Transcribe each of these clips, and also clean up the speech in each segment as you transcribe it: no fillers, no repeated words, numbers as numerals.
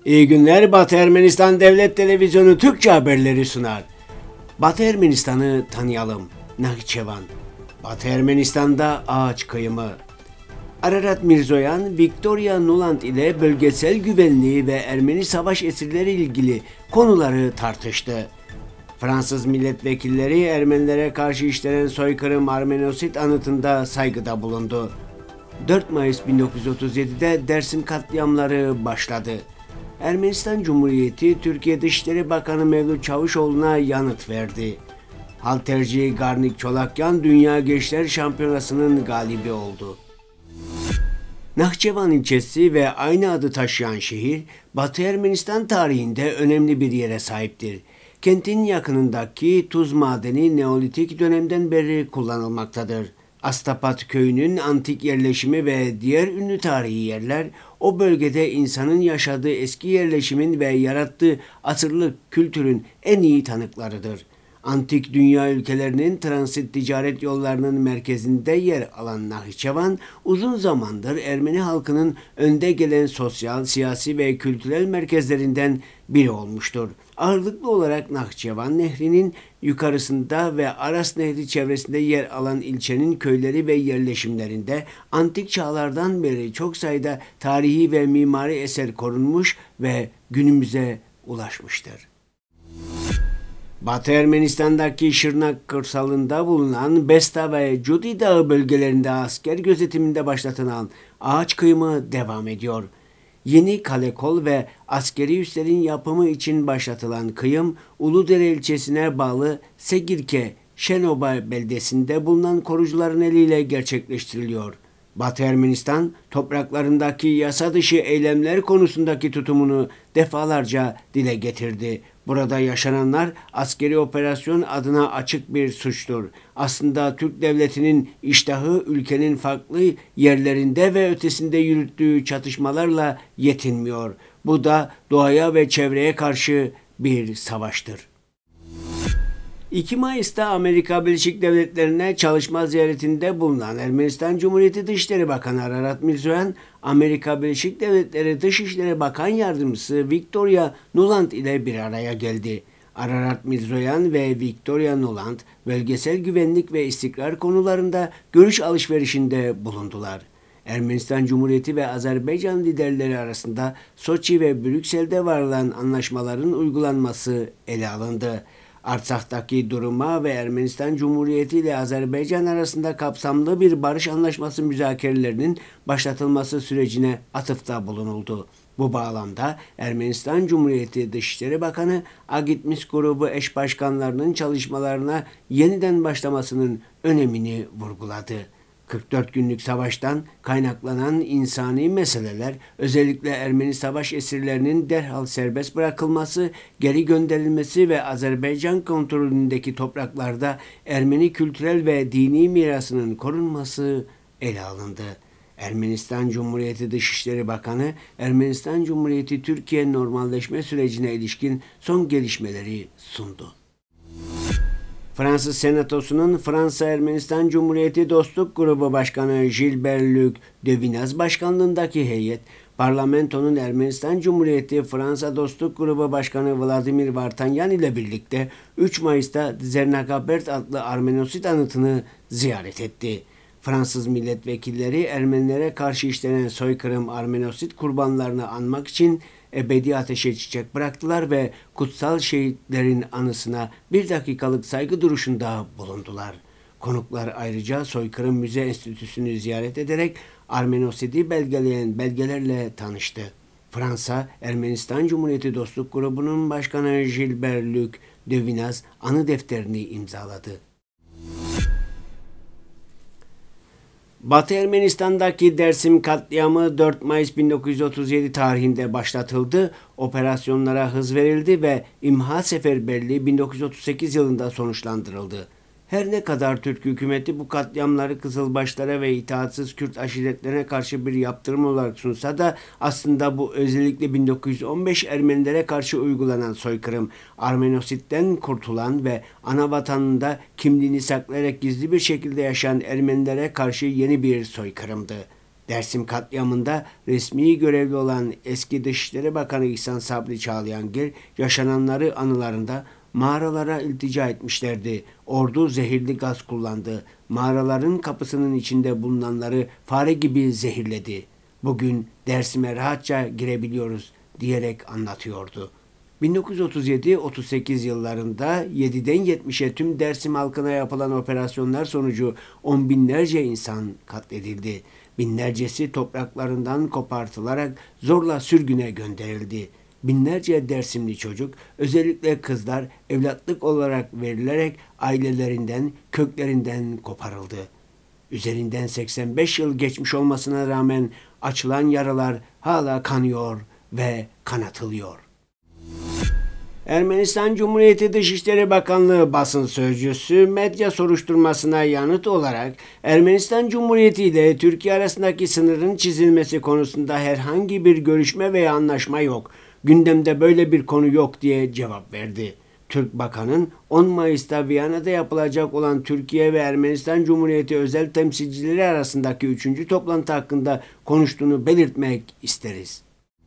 İyi günler, Batı Ermenistan Devlet Televizyonu Türkçe haberleri sunar. Batı Ermenistan'ı tanıyalım. Nahçıvan. Batı Ermenistan'da ağaç kıyımı. Ararat Mirzoyan, Victoria Nuland ile bölgesel güvenliği ve Ermeni savaş esirleri ilgili konuları tartıştı. Fransız milletvekilleri Ermenilere karşı işlenen soykırım Armenosit anıtında saygıda bulundu. 4 Mayıs 1937'de Dersim katliamları başladı. Ermenistan Cumhuriyeti, Türkiye Dışişleri Bakanı Mevlüt Çavuşoğlu'na yanıt verdi. Halterci Garnik Çolakyan Dünya Gençler Şampiyonası'nın galibi oldu. Nahçıvan ilçesi ve aynı adı taşıyan şehir, Batı Ermenistan tarihinde önemli bir yere sahiptir. Kentin yakınındaki tuz madeni Neolitik dönemden beri kullanılmaktadır. Astapat köyünün antik yerleşimi ve diğer ünlü tarihi yerler o bölgede insanın yaşadığı eski yerleşimin ve yarattığı asırlık kültürün en iyi tanıklarıdır. Antik dünya ülkelerinin transit ticaret yollarının merkezinde yer alan Nahçıvan, uzun zamandır Ermeni halkının önde gelen sosyal, siyasi ve kültürel merkezlerinden biri olmuştur. Ağırlıklı olarak Nahçıvan Nehri'nin yukarısında ve Aras Nehri çevresinde yer alan ilçenin köyleri ve yerleşimlerinde antik çağlardan beri çok sayıda tarihi ve mimari eser korunmuş ve günümüze ulaşmıştır. Batı Ermenistan'daki Şırnak kırsalında bulunan Besta ve Cudi Dağı bölgelerinde asker gözetiminde başlatılan ağaç kıyımı devam ediyor. Yeni kalekol ve askeri üslerin yapımı için başlatılan kıyım, Uludere ilçesine bağlı Segirke, Şenoba beldesinde bulunan korucuların eliyle gerçekleştiriliyor. Batı Ermenistan, topraklarındaki yasa dışı eylemler konusundaki tutumunu defalarca dile getirdi. Burada yaşananlar askeri operasyon adına açık bir suçtur. Aslında Türk devletinin iştahı ülkenin farklı yerlerinde ve ötesinde yürüttüğü çatışmalarla yetinmiyor. Bu da doğaya ve çevreye karşı bir savaştır. 2 Mayıs'ta Amerika Birleşik Devletleri'ne çalışma ziyaretinde bulunan Ermenistan Cumhuriyeti Dışişleri Bakanı Ararat Mirzoyan, Amerika Birleşik Devletleri Dışişleri Bakan Yardımcısı Victoria Nuland ile bir araya geldi. Ararat Mirzoyan ve Victoria Nuland, bölgesel güvenlik ve istikrar konularında görüş alışverişinde bulundular. Ermenistan Cumhuriyeti ve Azerbaycan liderleri arasında Soçi ve Brüksel'de varılan anlaşmaların uygulanması ele alındı. Artsak'taki duruma ve Ermenistan Cumhuriyeti ile Azerbaycan arasında kapsamlı bir barış anlaşması müzakerelerinin başlatılması sürecine atıfta bulunuldu. Bu bağlamda Ermenistan Cumhuriyeti Dışişleri Bakanı Agitmis grubu eş başkanlarının çalışmalarına yeniden başlamasının önemini vurguladı. 44 günlük savaştan kaynaklanan insani meseleler, özellikle Ermeni savaş esirlerinin derhal serbest bırakılması, geri gönderilmesi ve Azerbaycan kontrolündeki topraklarda Ermeni kültürel ve dini mirasının korunması ele alındı. Ermenistan Cumhuriyeti Dışişleri Bakanı, Ermenistan Cumhuriyeti Türkiye normalleşme sürecine ilişkin son gelişmeleri sundu. Fransız Senatosu'nun Fransa-Ermenistan Cumhuriyeti Dostluk Grubu Başkanı Gilbert-Luc Devinaz başkanlığındaki heyet, parlamentonun Ermenistan Cumhuriyeti Fransa Dostluk Grubu Başkanı Vladimir Vartanyan ile birlikte 3 Mayıs'ta Zernagabert adlı Armenosit anıtını ziyaret etti. Fransız milletvekilleri Ermenilere karşı işlenen soykırım Armenosit kurbanlarını anmak için ebedi ateşe çiçek bıraktılar ve kutsal şehitlerin anısına 1 dakikalık saygı duruşunda bulundular. Konuklar ayrıca Soykırım Müze Enstitüsü'nü ziyaret ederek Armenosidi belgeleyen belgelerle tanıştı. Fransa, Ermenistan Cumhuriyeti Dostluk Grubu'nun başkanı Gilbert-Luc Devinaz anı defterini imzaladı. Batı Ermenistan'daki Dersim katliamı 4 Mayıs 1937 tarihinde başlatıldı, operasyonlara hız verildi ve İmha Seferberliği 1938 yılında sonuçlandırıldı. Her ne kadar Türk hükümeti bu katliamları Kızılbaşlara ve itaatsiz Kürt aşiretlerine karşı bir yaptırım olarak sunsa da aslında bu özellikle 1915 Ermenilere karşı uygulanan soykırım, Armenositten kurtulan ve ana vatanında kimliğini saklayarak gizli bir şekilde yaşayan Ermenilere karşı yeni bir soykırımdı. Dersim katliamında resmi görevli olan eski Dışişleri Bakanı İhsan Sabri Çağlayangil yaşananları anılarında mağaralara iltica etmişlerdi. Ordu zehirli gaz kullandı. Mağaraların kapısının içinde bulunanları fare gibi zehirledi. Bugün Dersim'e rahatça girebiliyoruz diyerek anlatıyordu. 1937-38 yıllarında 7'den 70'e tüm Dersim halkına yapılan operasyonlar sonucu on binlerce insan katledildi. Binlercesi topraklarından kopartılarak zorla sürgüne gönderildi. Binlerce Dersimli çocuk, özellikle kızlar evlatlık olarak verilerek ailelerinden, köklerinden koparıldı. Üzerinden 85 yıl geçmiş olmasına rağmen açılan yaralar hala kanıyor ve kanatılıyor. Ermenistan Cumhuriyeti Dışişleri Bakanlığı basın sözcüsü medya soruşturmasına yanıt olarak Ermenistan Cumhuriyeti ile Türkiye arasındaki sınırın çizilmesi konusunda herhangi bir görüşme veya anlaşma yok. Gündemde böyle bir konu yok diye cevap verdi. Türk Bakan'ın 10 Mayıs'ta Viyana'da yapılacak olan Türkiye ve Ermenistan Cumhuriyeti özel temsilcileri arasındaki 3. toplantı hakkında konuştuğunu belirtmek isteriz.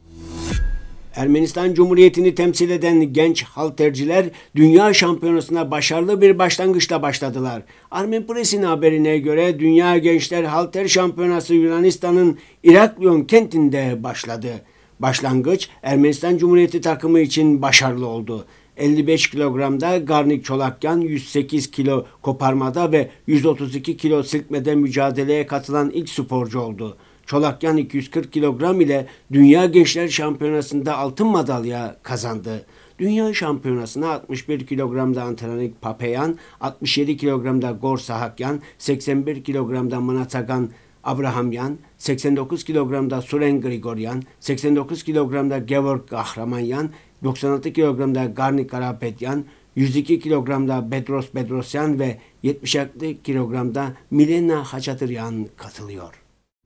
Ermenistan Cumhuriyeti'ni temsil eden genç halterciler Dünya Şampiyonası'na başarılı bir başlangıçla başladılar. Armen Press'in haberine göre Dünya Gençler Halter Şampiyonası Yunanistan'ın Iraklion kentinde başladı. Başlangıç Ermenistan Cumhuriyeti takımı için başarılı oldu. 55 kilogramda Garnik Çolakyan, 108 kilo koparmada ve 132 kilo silkmede mücadeleye katılan ilk sporcu oldu. Çolakyan 240 kilogram ile Dünya Gençler Şampiyonası'nda altın madalya kazandı. Dünya Şampiyonası'na 61 kilogramda Antranik Papayan, 67 kilogramda Gor Sahakyan, 81 kilogramda Manatagan Abrahamyan, 89 kilogramda Suren Grigoryan, 89 kilogramda Gevorg Kahramanyan, 96 kilogramda Garnik Karapetyan, 102 kilogramda Bedros Bedrosyan ve 76 kilogramda Milena Haçatıryan katılıyor.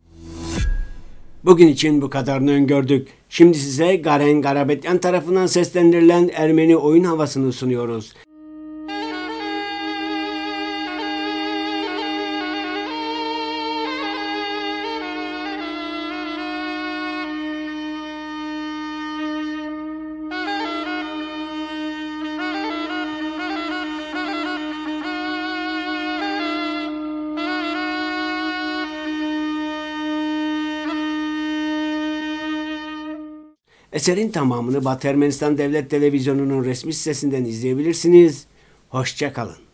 Bugün için bu kadarını öngördük. Şimdi size Garen Garabetyan tarafından seslendirilen Ermeni oyun havasını sunuyoruz. Eserin tamamını Batı Ermenistan Devlet Televizyonu'nun resmi sitesinden izleyebilirsiniz. Hoşça kalın.